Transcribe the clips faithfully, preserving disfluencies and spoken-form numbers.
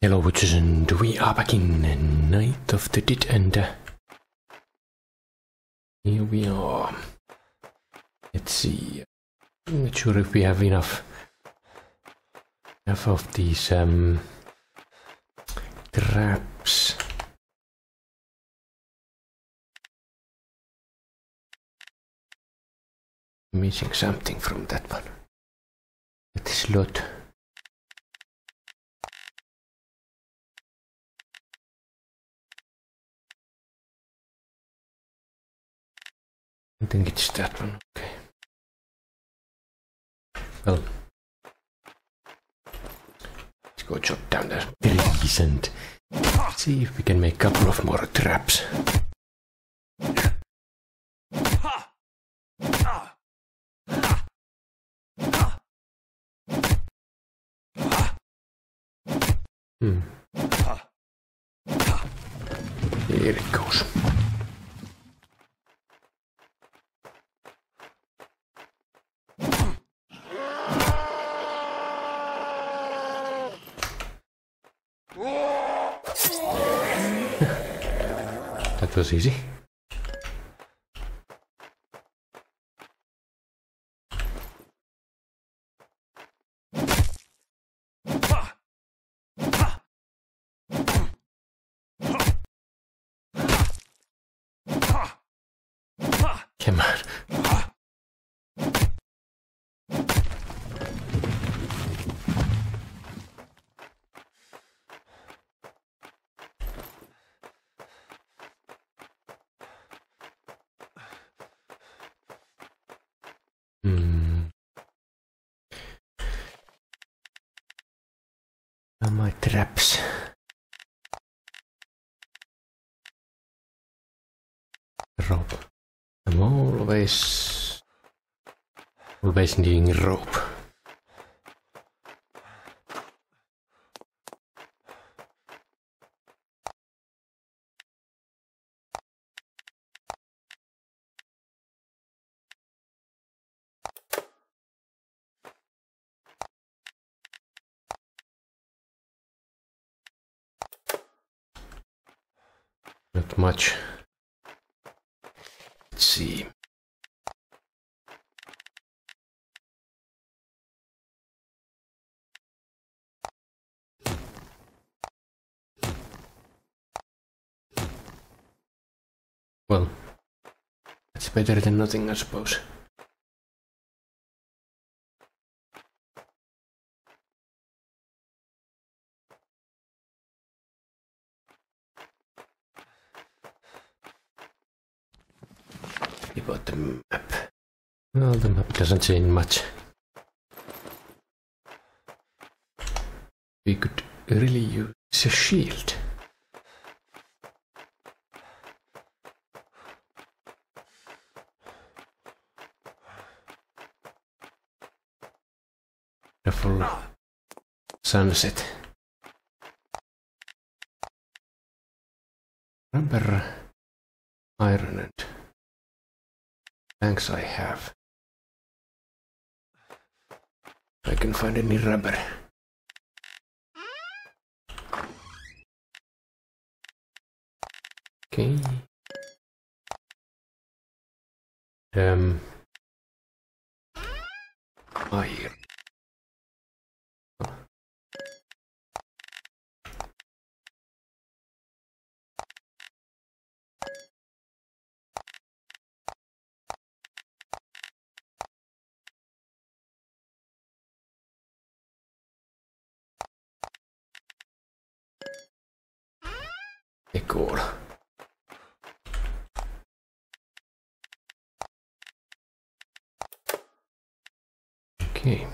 Hello witches, and we are back in Night of the Dead, and uh, here we are. Let's see. I'm not sure if we have enough enough of these um, traps. Missing something from that one. That is lot. I think it's that one, okay. Well, let's go chop down the trees and see if we can make a couple of more traps. Hmm. Here it goes. That was easy. Come on. Hmm. Are my traps? Rope. I'm always, always needing rope. Not much. Let's see. Well, that's better than nothing, I suppose. About the map. Well, the map doesn't change much. We could really use a shield. The full sunset. Rubber, iron, and planks I have. If I can find any rubber. Okay. Um. Iron. Cool. Okay.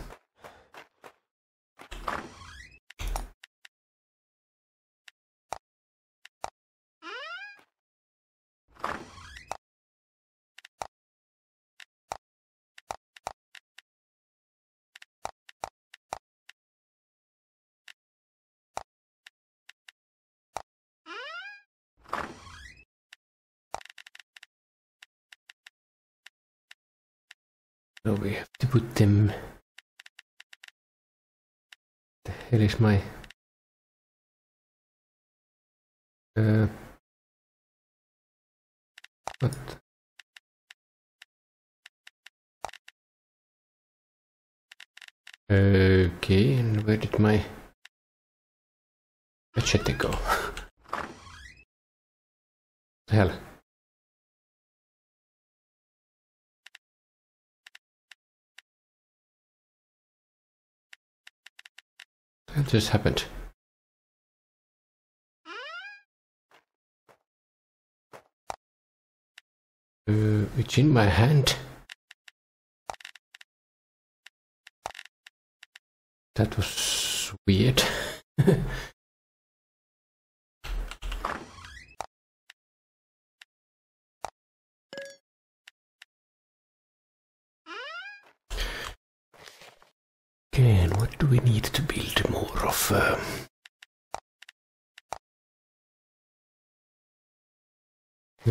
So we have to put them. The hell is my Uh, what? Okay, and where did my machete go? The hell? That just happened. Uh, it's in my hand. That was weird. Again, what do we need to build more of? Uh... Hmm.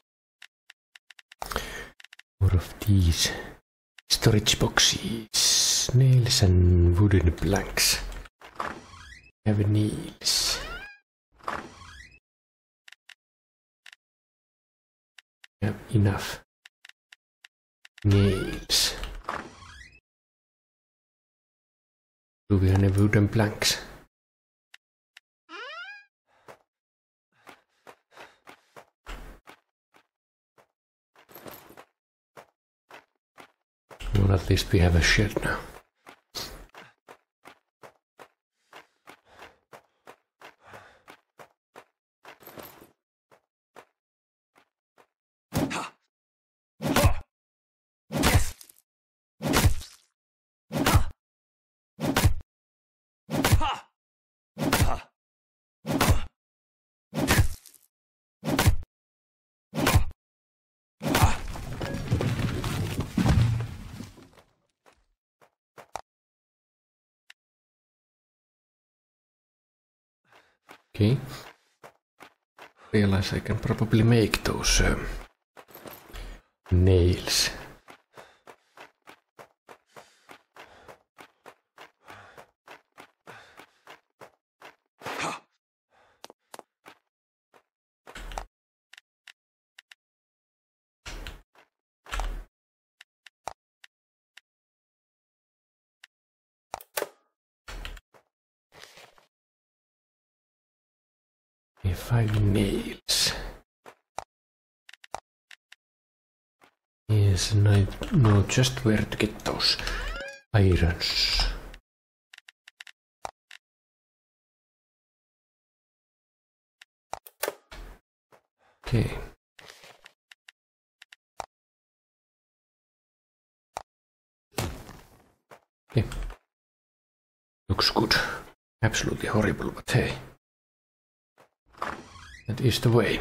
More of these storage boxes, nails and wooden planks. Have nails. Have enough nails. Do we have any wooden planks? Well, at least we have a shed now. Okay. Realize I can probably make those um, nails. Five nails. Yes, and I know just where to get those irons. Okay. Okay. Looks good. Absolutely horrible, but hey. That is the way.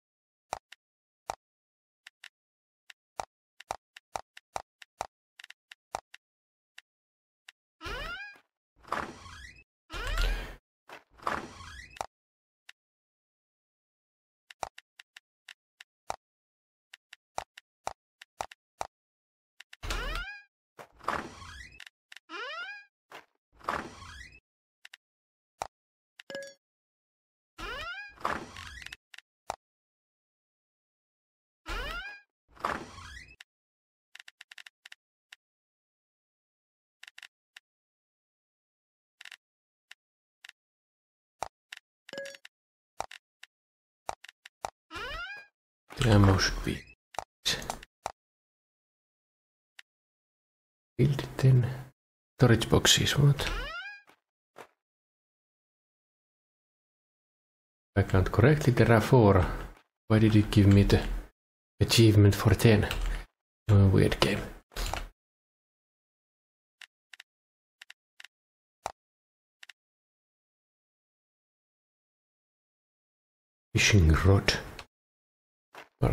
The ammo should be build it in storage boxes. What? If I count correctly, there are four. Why did it give me the achievement for ten? Oh, weird game. Fishing rod. Well.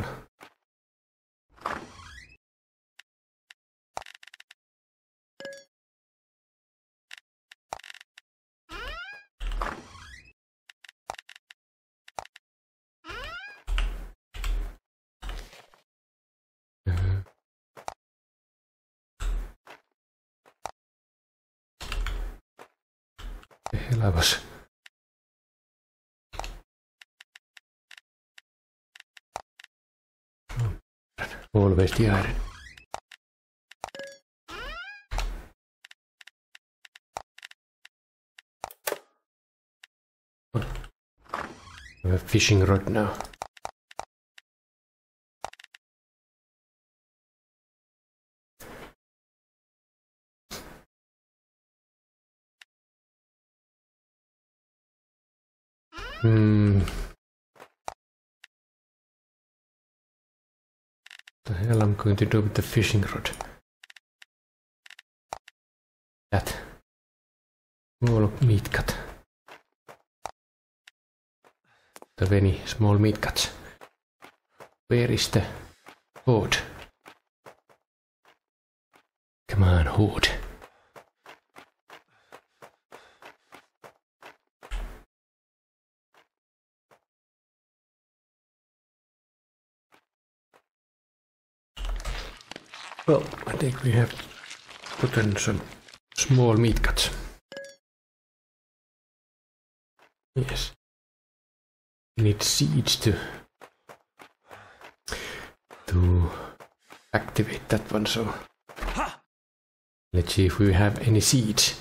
Uh, the hell I was Always the iron. I have a fishing rod now. Hmm. What the hell I'm going to do with the fishing rod? That. Small meat cut. Have any small meat cuts? Where is the horde? Come on, horde. Well, I think we have put in some small meat cuts. Yes. We need seeds to to activate that one, so let's see if we have any seeds.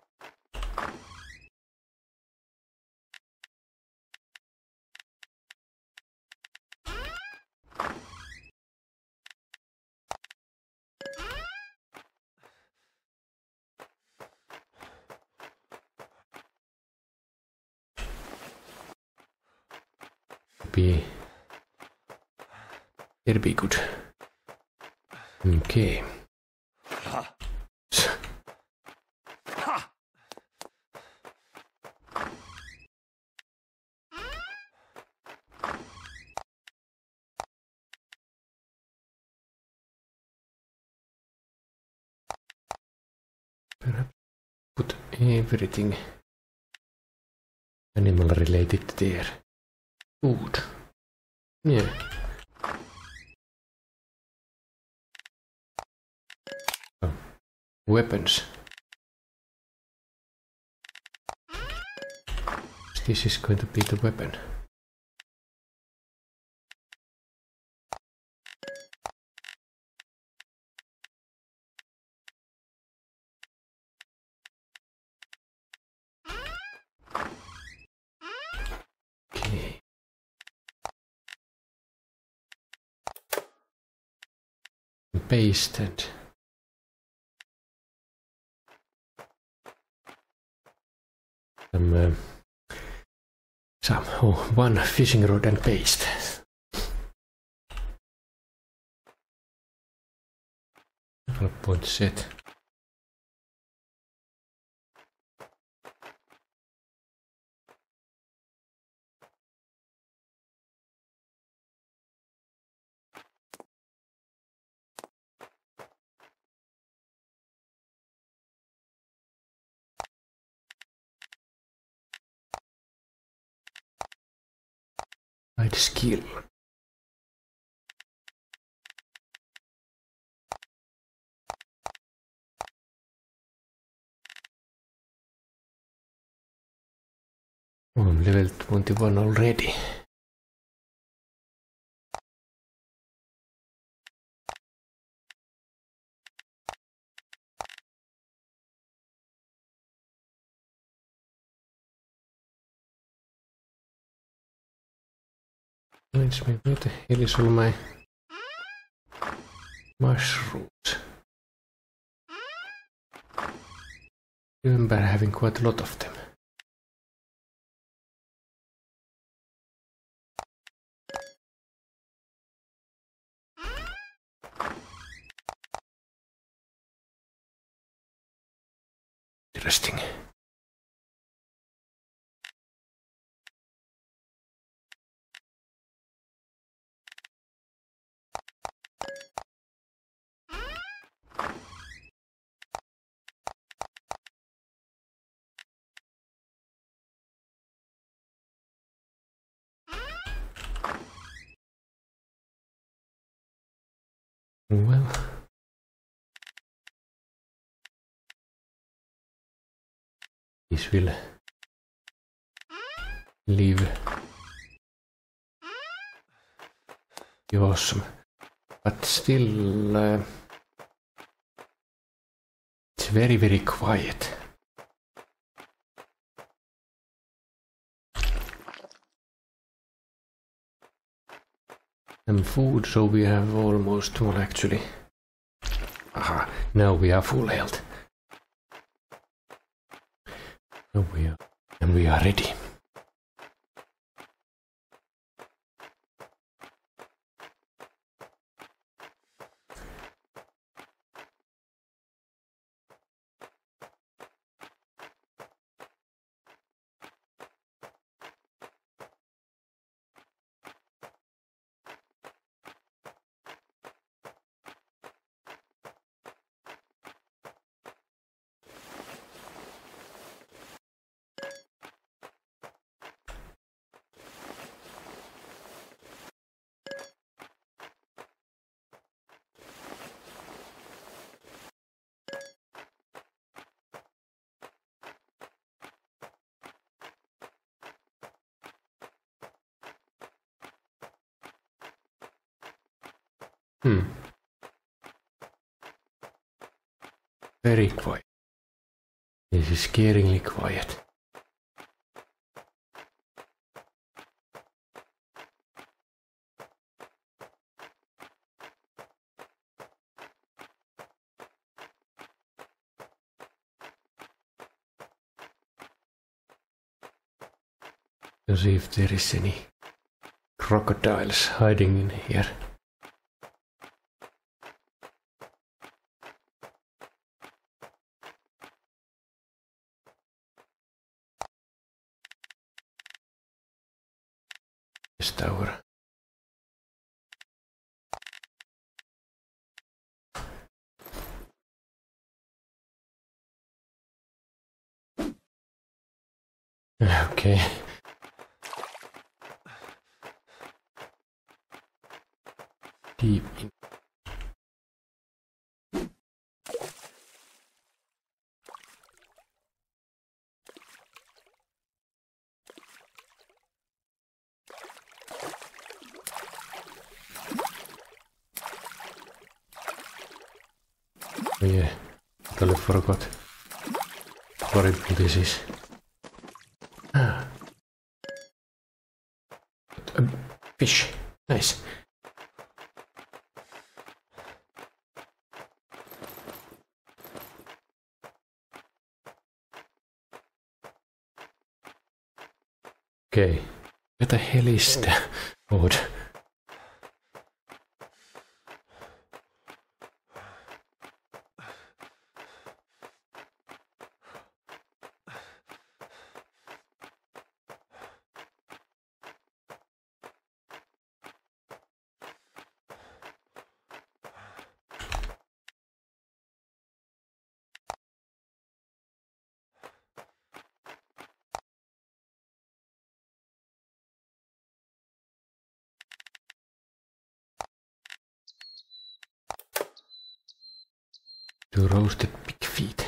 Be it'll be good. Okay. Perhaps put everything animal related there. Food. Yeah. Oh. Weapons. This is going to be the weapon. Okay. Pasted. Some, uh, some, oh, one fishing rod and paste. Point set. Right skill. Oh, I'm level twenty-one already. Reminds me, where the hell is all my mushrooms? Remember having quite a lot of them. Interesting. Well, this will leave. Be awesome. but still uh, it's very very quiet. Some food, so we have almost, well actually, aha, now we are full health. Now we are, and we are ready. Hmm. Very quiet. This is scaringly quiet. Let's see if there is any crocodiles hiding in here. This tower. Okay. Deep in. Oh yeah, totally forgot how horrible this is. Ah. A fish, nice. Okay, where the hell is the horde? To roasted pig feet.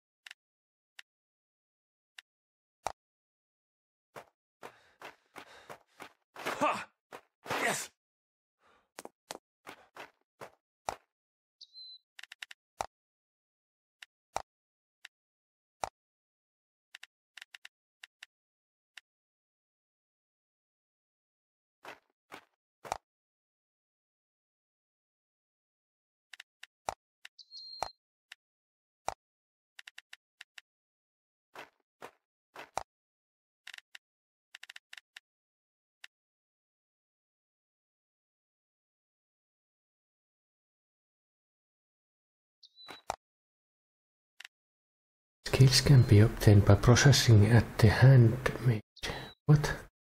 Yes. Skills can be obtained by processing at the handmade. What?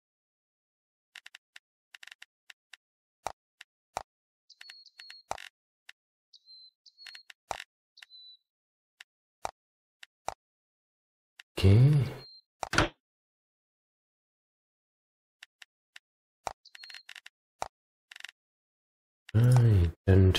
Okay. Right, and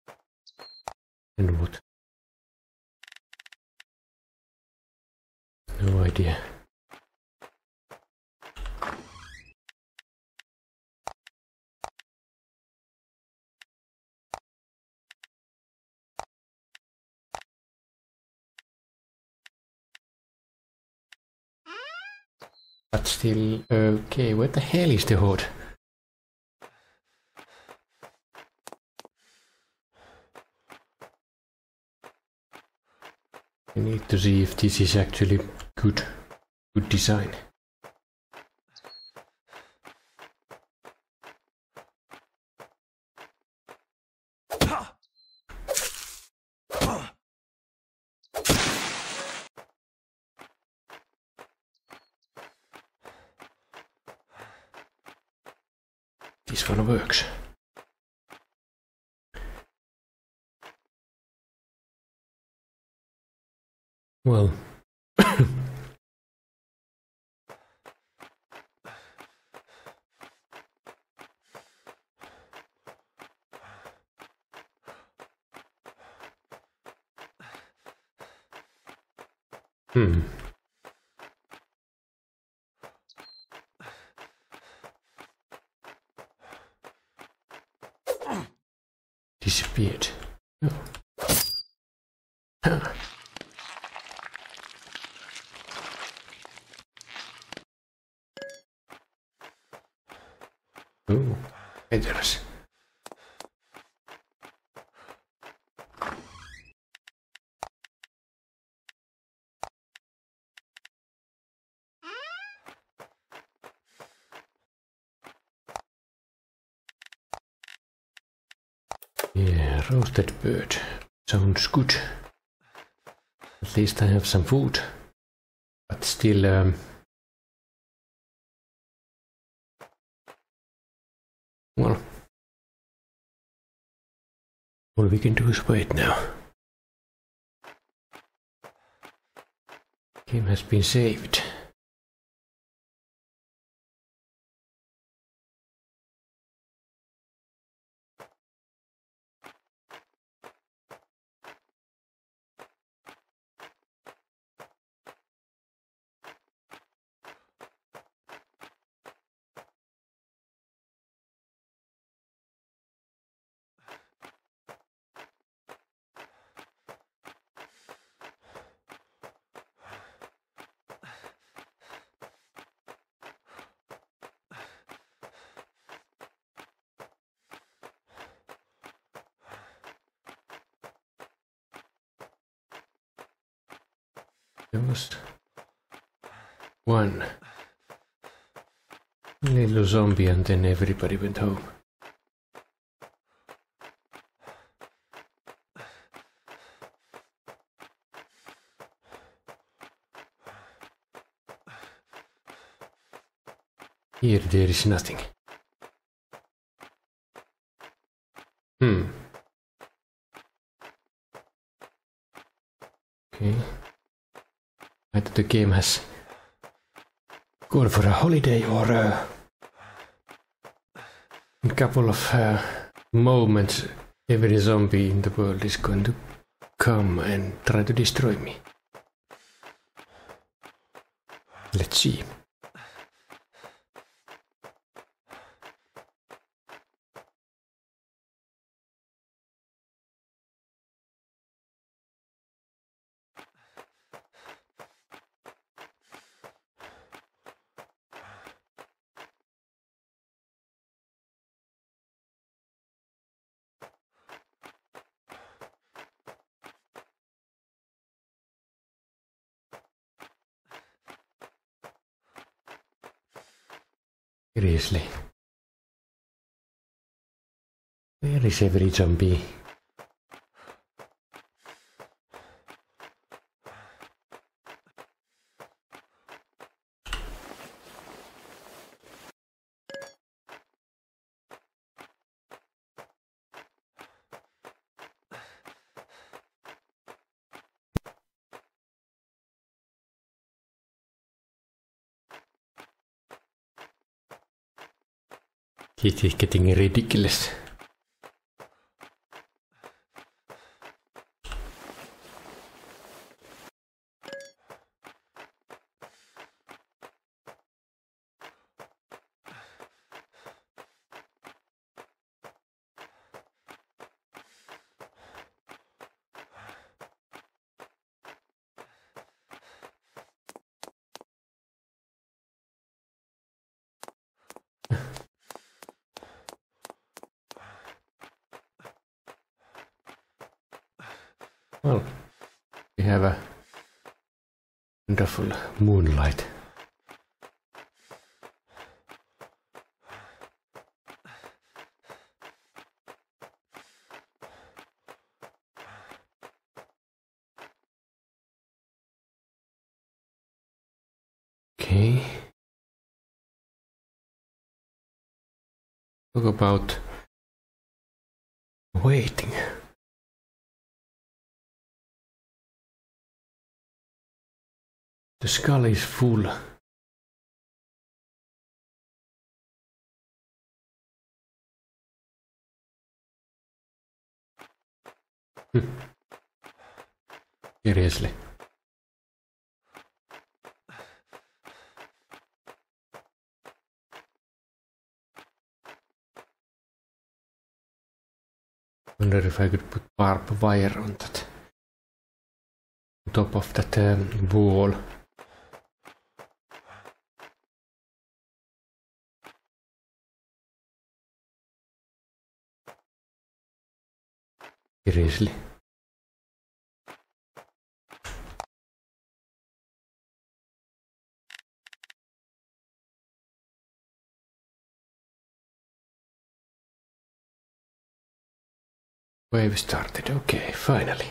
and what? No idea. But still, okay, where the hell is the horde? I need to see if this is actually good, good design. This one works. Well, hmm. Disappeared. Oh. Huh. Oh, dangerous. Yeah, roasted bird. Sounds good. At least I have some food. But still, um, well, all we can do is wait now. Game has been saved. There was one little zombie and then everybody went home. Here there is nothing. Hmm. Okay. Either the game has gone for a holiday or uh, in a couple of uh, moments every zombie in the world is going to come and try to destroy me. Let's see. Seriously. Where is every zombie? This is getting ridiculous. Well, we have a wonderful moonlight. Okay. Talk about waiting. The skull is full. Hm. Seriously. Wonder if I could put barbed wire on that, on top of that um, wall. Seriously. Wave started. Okay, finally.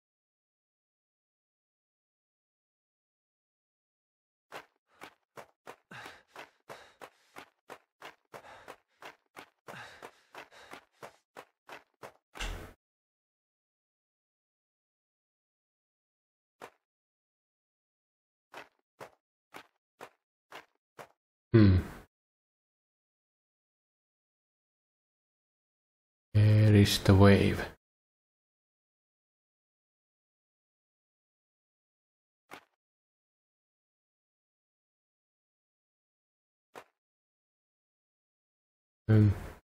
Hmm. Where is the wave? Um.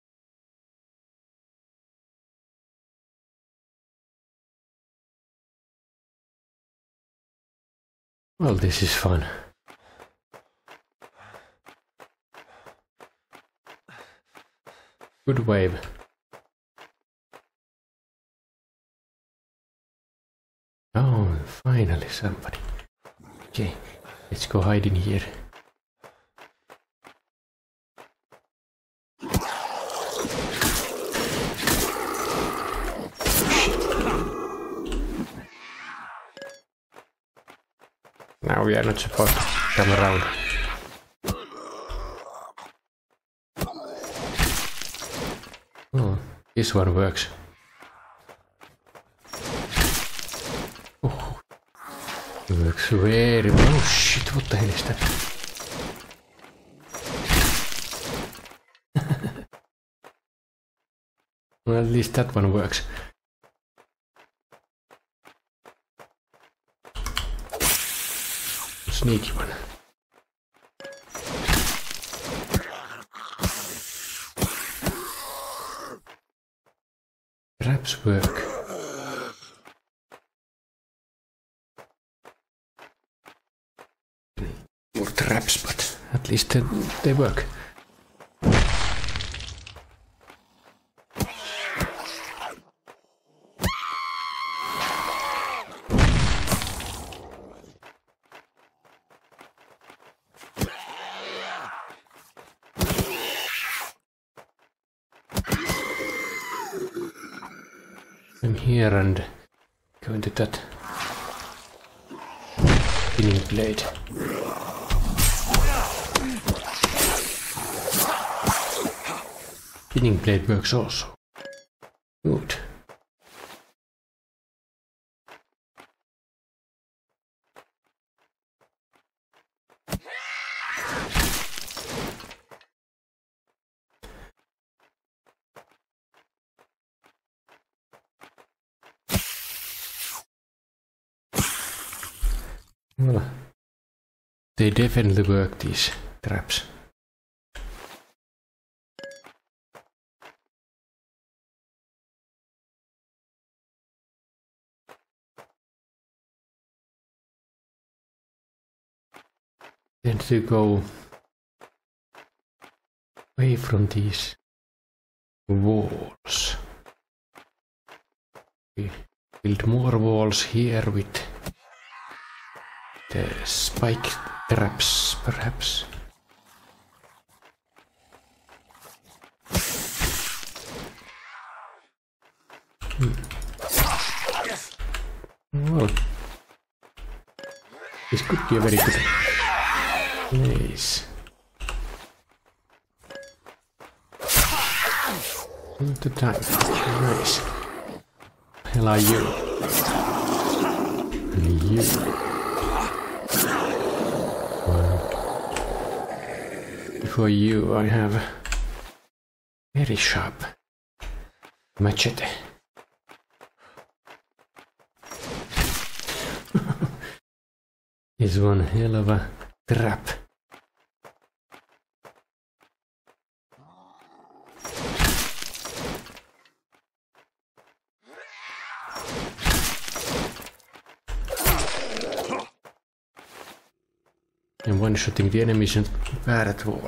Well, this is fun. Good wave. Oh, finally somebody. Okay, let's go hide in here. Now we are not supposed to come around. Oh, this one works. Oh, it works very well. Oh shit, what the hell is that? Well, at least that one works. Sneaky one. Traps work. More traps, but at least they, they work. I'm here and go into that spinning blade. Spinning blade works also. Good. Well, they definitely work, these traps. Tend to go away from these walls. Okay. build more walls here with the spike traps, perhaps. Hmm. Well, this could be a very good place. Not the time. Nice. Hell are you? And you. Well, before you, I have very sharp machete. Is one hell of a trap. And one-shotting the enemy isn't bad at all.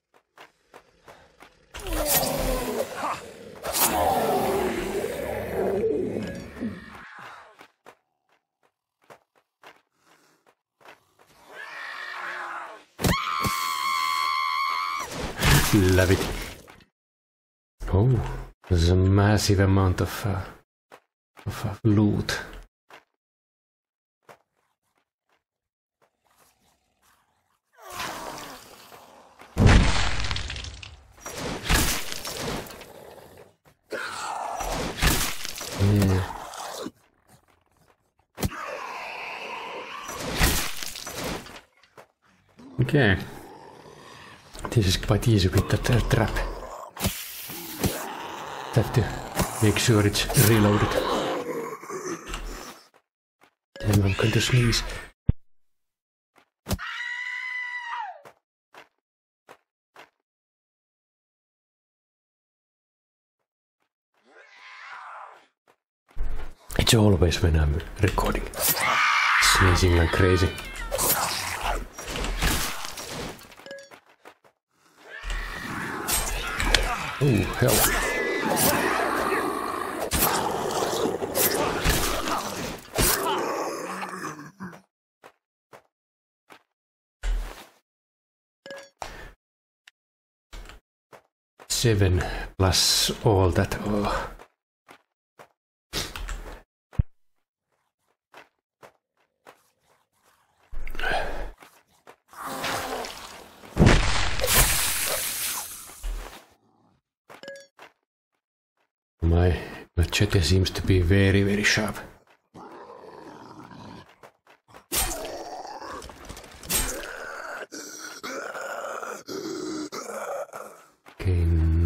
Love it. Oh, there's a massive amount of, uh, of uh, loot. Yeah. Okay. This is quite easy with that uh, trap. Have to make sure it's reloaded. And I'm going to sneeze. It's always when I'm recording. Sneezing like crazy. Oh, hell. Seven plus all that. Oh. My machete seems to be very, very sharp. Okay.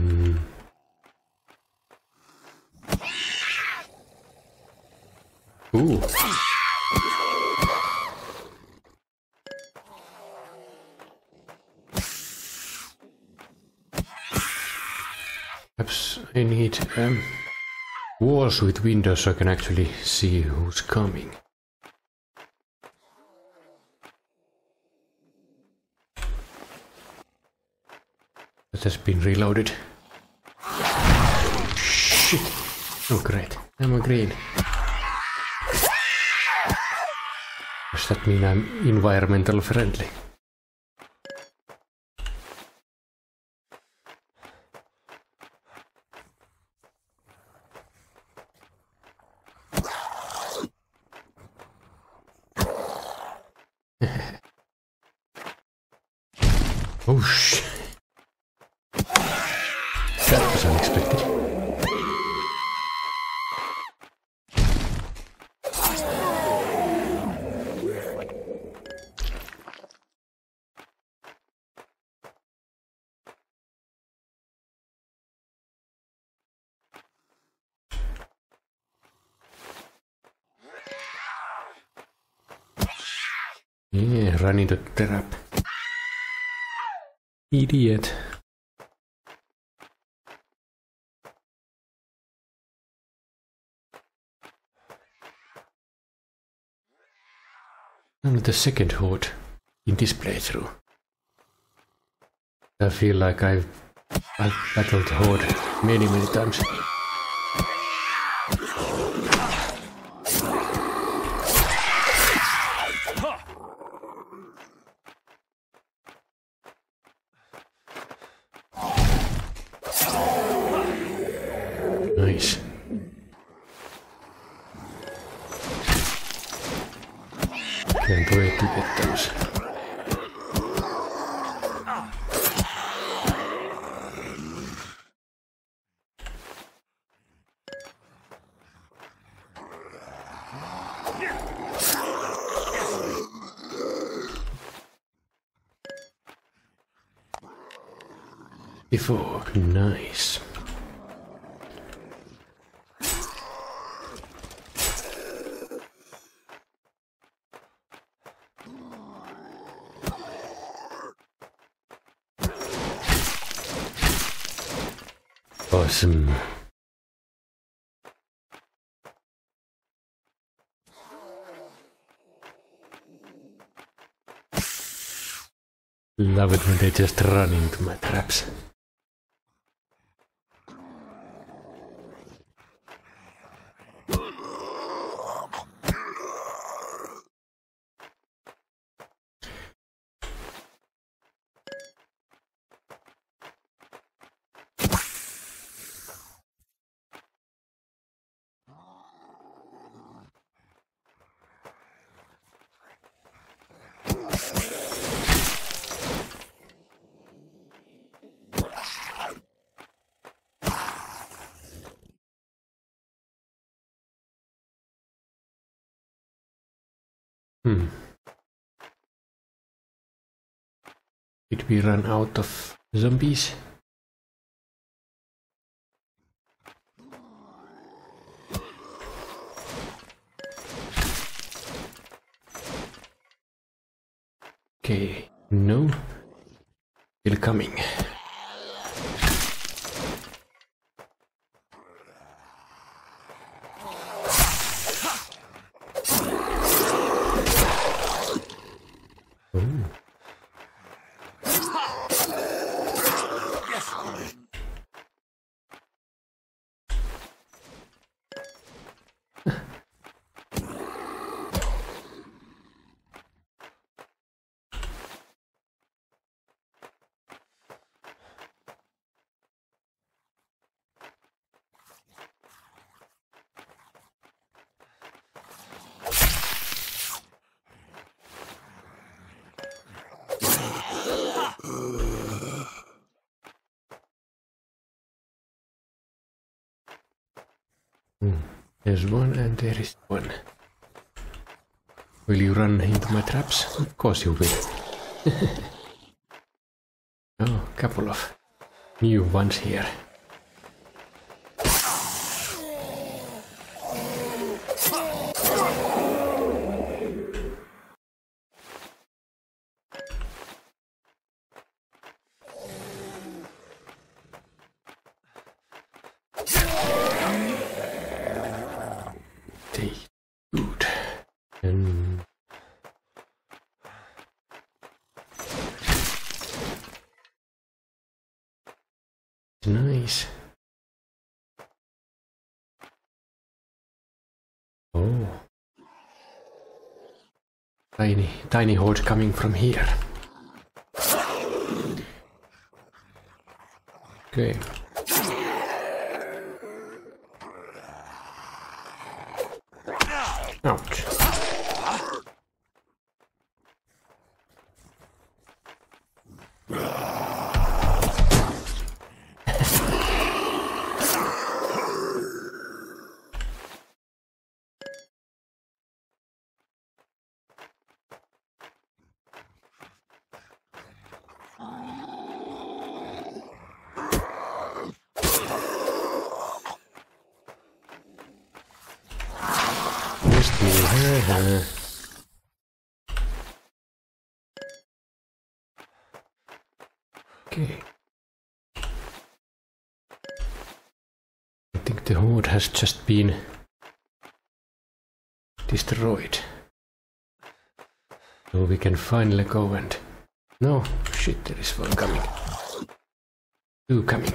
Ooh. Perhaps I need um, walls with windows so I can actually see who's coming. That has been reloaded. Shit! Oh great, I'm a green. Does that mean I'm environmental friendly? Oh shit. That was unexpected. Yeah, run into the trap. Idiot. Only the second horde in this playthrough. I feel like I've, I've battled horde many, many times. to get those. Before, nice. Awesome. Love it when they just run into my traps. Hmm. Did we run out of zombies? Okay, no. Still coming. Hmm. There's one and there is one. Will you run into my traps? Of course you will. Oh, a couple of new ones here. Good. And nice. Oh. Tiny, tiny horde coming from here. Okay. Ouch. Okay. I think the horde has just been destroyed. So we can finally go and... No, shit, there is one coming. Two coming.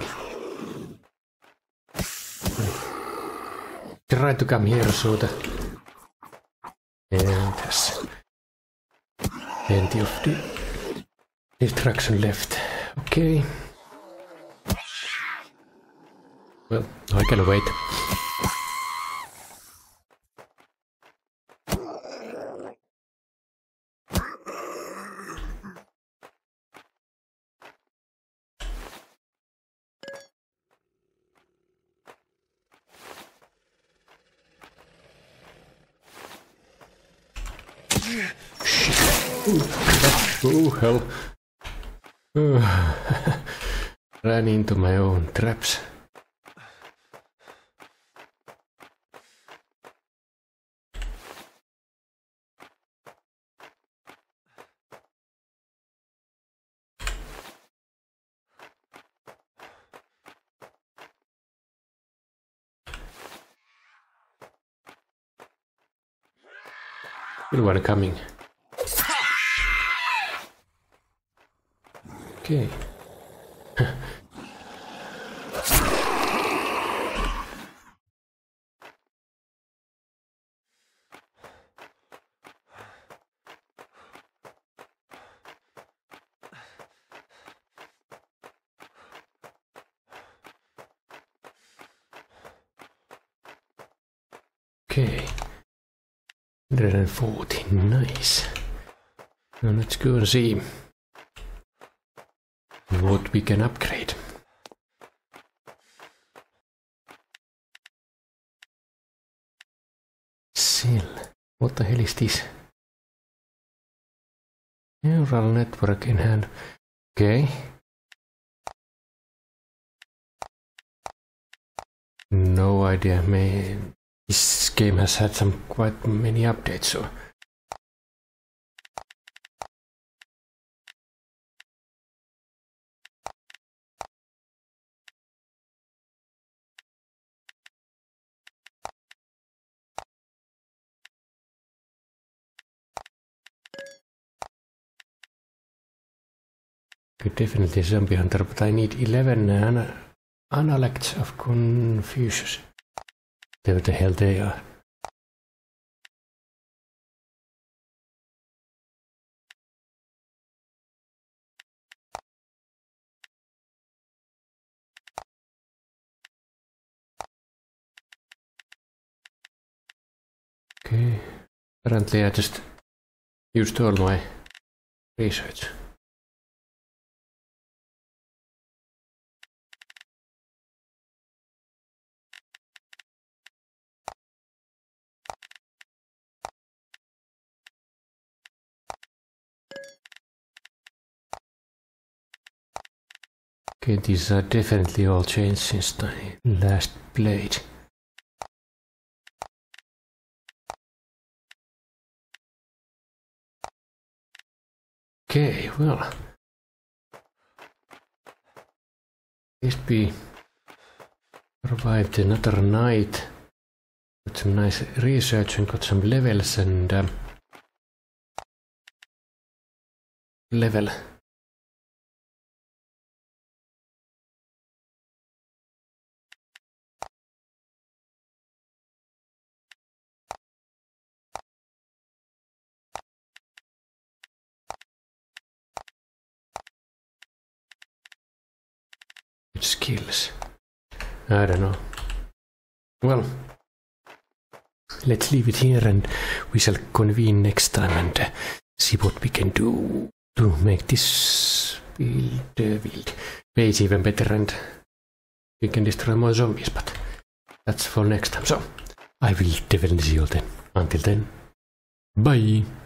Try to come here so that... And there's plenty of the destruction left. Okay. Well, I can wait. Oh hell. Ran into my own traps. Still one coming. Okay. Okay. one hundred forty, nice. Now let's go and see what we can upgrade. Still, what the hell is this? Neural network in hand. Okay. No idea, man. This game has had some quite many updates, so definitely zombie hunter, but I need eleven ana analects of Confucius. Whatever the hell they are. Okay, apparently I just used all my research. Okay, these are definitely all changed since the last played. Okay, well, at least we survived another night, got some nice research and got some levels and um, level. Skills. I don't know. Well, let's leave it here and we shall convene next time and uh, see what we can do to make this build, uh, build base even better and we can destroy more zombies, but that's for next time. So, I will definitely see you then. Until then, bye!